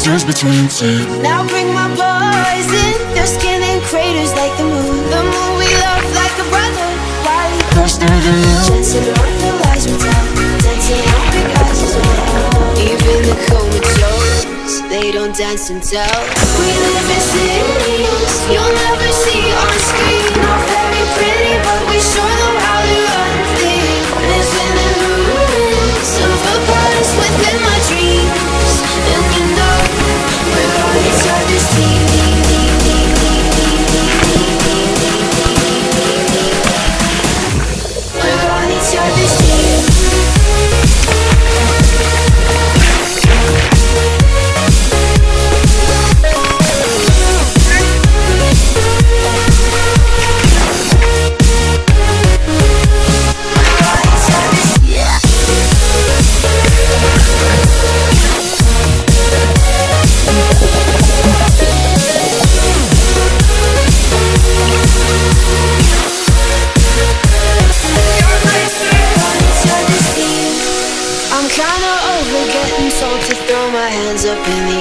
tears between teeth. Now bring my boys in, their skin in craters like the moon. The moon we love like a brother, while he Faster than you. dancing around the lies we tell, dancing on big eyes as well. Even the comatose, they don't dance and tell. We live in cities you'll never see on screen. Not very pretty, but we sure know how to run things. Living in ruins of a palace within my dreams. And you know we're on each other's team. We're on each other's team. I'm kinda over getting told to throw my hands up in the